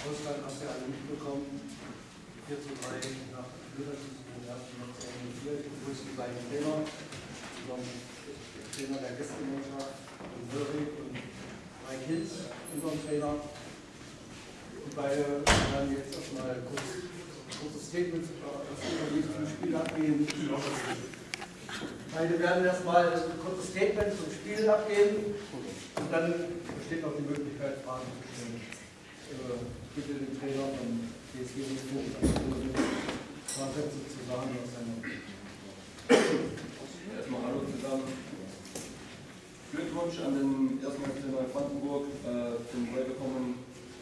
Ausgang habt ihr alle mitbekommen. 4:3 nach Elfmeterschießen in der ersten Halbzeit 4. Ich begrüße die beiden Trainer, der Trainer der Gästemannschaft, Wörig und Mike Hinz, unserem Trainer. Und beide werden jetzt erstmal kurzes Statement zum Spiel abgeben. Beide werden erstmal ein kurzes Statement zum Spiel abgeben und dann besteht noch die Möglichkeit, Fragen zu stellen. Bitte den Trainer von TSG Regensburg ein paar Sätze zu sagen aus seiner. Erstmal hallo zusammen. Glückwunsch an den ersten FC Neubrandenburg zum Weiterkommen.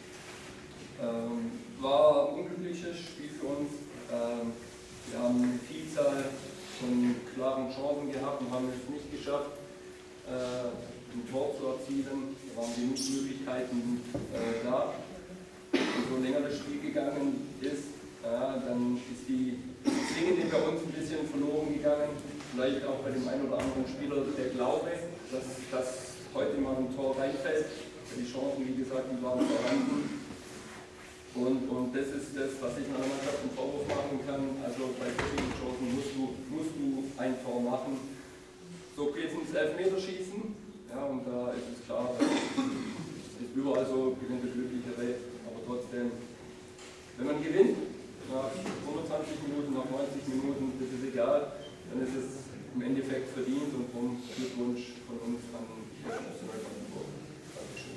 War ein unglückliches Spiel für uns. Wir haben eine Vielzahl von klaren Chancen gehabt und haben es nicht geschafft, ein Tor zu erzielen. Da waren genug Möglichkeiten da. Und so länger das Spiel gegangen ist, dann ist die Zwingende bei uns ein bisschen verloren gegangen. Vielleicht auch bei dem einen oder anderen Spieler der Glaube, dass heute mal ein Tor reinfällt. Die Chancen, wie gesagt, die waren vorhanden. Und das ist das, was ich meiner Mannschaft einen Vorwurf machen kann. Also bei solchen Chancen musst du ein Tor machen. So geht es ins Elfmeterschießen. Ja, und da ist es klar, es ist überall so, gewinnt der Glücklichere. Aber trotzdem, wenn man gewinnt, nach 25 Minuten, nach 90 Minuten, das ist egal, dann ist es im Endeffekt verdient und darum Glückwunsch von uns an die FC Neubrandenburg. Dankeschön.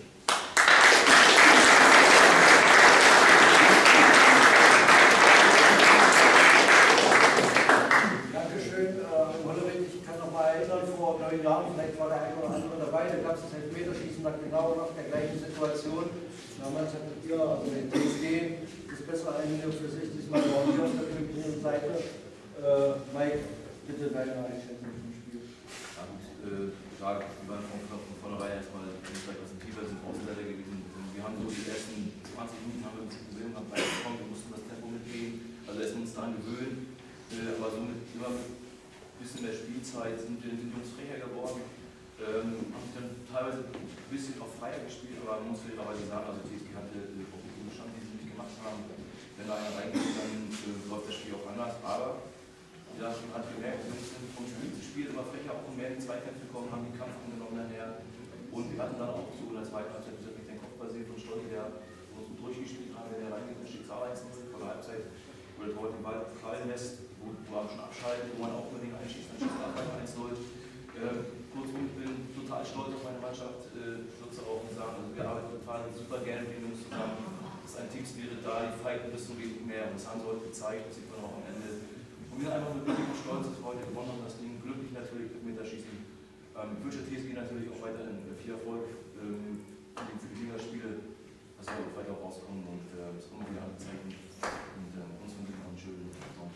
Vor 9 Jahren, vielleicht war der eine oder andere dabei, da gab es das Elfmeterschießen dann genau nach der gleichen Situation. Damals hattet ihr, also den TSG, das bessere Einwilligung für sich, diesmal waren wir auf der glücklichen Seite. Mike, bitte deine Einschätzung zum Spiel. Ja gut, klar, wir waren von vornherein erstmal vielleicht aus dem Tiefer sind Außenseiter gewesen. Wir haben so die ersten 20 Minuten haben wir ein bisschen Probleme gehabt, reingekommen, wir mussten das Tempo mitgehen, also erst uns daran gewöhnen, aber so mit immer ein bisschen mehr Spielzeit sind die Jungs frecher geworden, haben sich dann teilweise ein bisschen auch freier gespielt, aber man muss fairerweise sagen, also TSG hatte auch die gute Chance, die sie nicht gemacht haben. Wenn da einer reingeht, dann läuft das Spiel auch anders, aber ja, schon hat gemerkt, wir sind vom Spiel zu Spiel immer frecher auch mehr in die Zweikämpfe gekommen, haben den Kampf angenommen nachher und wir hatten dann auch so in der zweiten Halbzeit mit den Kopfball von Stolz, der uns gut durchgespielt hat, wenn der reingeht, dann steht es 1-0 vor der Halbzeit, wo der Torwart den Ball fallen lässt, wo man schon abschaltet, wo man auch über den einschießt, dann schießt er ab 1-0. Kurzum, ich bin total stolz auf meine Mannschaft, würde auch sagen, also wir arbeiten total super gerne mit den Jungs zusammen, es ist ein Teamspirit da, die fighten bis zum geht nicht mehr, das haben sie heute gezeigt, das sieht man auch am Ende. Und wir sind einfach wirklich stolz, dass wir heute gewonnen haben, das Ding glücklich natürlich mit das Schießen. Ich wünsche TSG natürlich auch weiterhin viel Erfolg für die Ligaspiele, dass wir auch weiter rauskommen und das kommen wir an Zeiten und uns wünschen wir noch einen schönen Saison.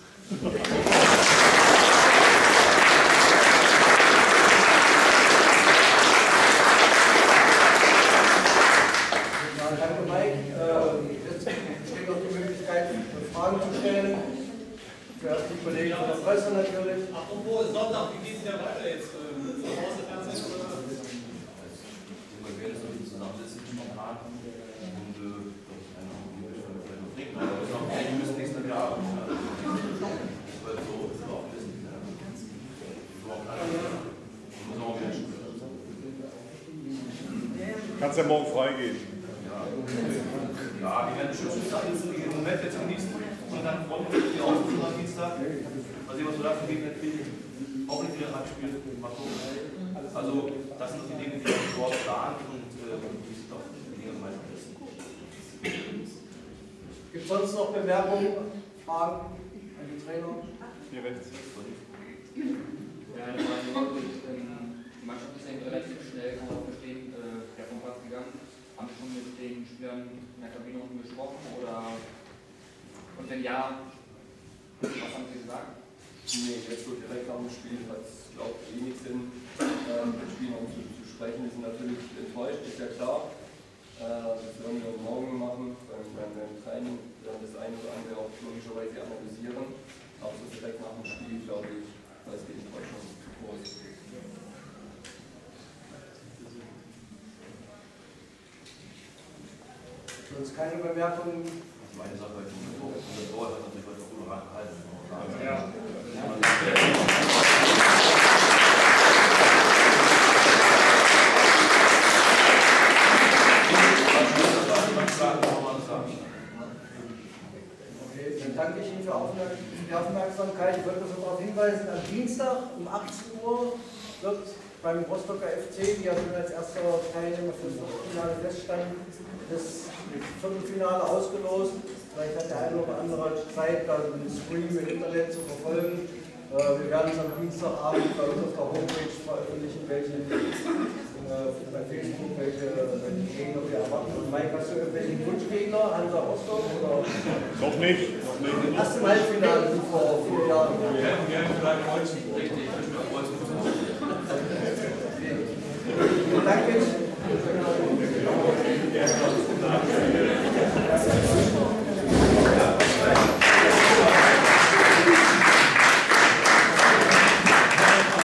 Danke Mike. Jetzt besteht noch die Möglichkeit, Fragen zu stellen. Zuerst die Kollegen von der Presse natürlich. Apropos Sonntag, wie geht es denn weiter jetzt? Zu Hause Fernsehen oder? Wir werden so zusammensitzen, spontan und wir müssen nächstes Jahr arbeiten. Kannst ja morgen freigehen. Ja, die werden schön im Moment jetzt genießen und dann freuen wir uns die Ausflüge am Dienstag. Mal sehen, was wir dafür gegen kriegen. Auch nicht wieder ein Spiel. Mal gucken. Also, das sind die Dinge, die wir dort planen und die sind auch die Dinge meistens wissen. Gibt es sonst noch Bemerkungen, Fragen an die Trainer? Hier rechts. Ja, die Mannschaft ist eigentlich relativ schnell, kann man auch verstehen, der vom Platz gegangen. Haben Sie schon mit den Spielern in der Kabine unten gesprochen? Oder und wenn ja, was haben Sie gesagt? Nee, jetzt so direkt nach dem Spiel hat es, glaube ich, wenig Sinn, mit Spielern zu sprechen. Wir sind natürlich enttäuscht, ist ja klar. Das werden wir morgen machen, beim Training. Wir werden das eine oder andere auch logischerweise analysieren. Aber so direkt nach dem Spiel, glaube ich, da ist die Enttäuschung zu groß. Sonst keine Bemerkungen. Meine Sache, unser Tor hat natürlich heute gut gehalten. Ja. Okay, dann danke ich Ihnen für die Aufmerksamkeit. Ich wollte noch darauf hinweisen, am Dienstag um 18 Uhr wird beim Rostocker FC, die ja schon als erster Teilnehmer für das Viertelfinale feststanden, das Viertelfinale ausgelost. Vielleicht hat der eine oder andere Zeit, da den Stream im Internet zu verfolgen. Wir werden es am Dienstagabend bei uns auf der Homepage veröffentlichen, welche bei Facebook, welche Gegner wir erwarten. Und Mike, hast du irgendwelchen Wunschgegner, Hansa Rostock? Oder? Noch nicht. Im ersten Halbfinale vor 4 Jahren. Ja, vielleicht Wolfsburg. Richtig, Wolfsburg. Danke.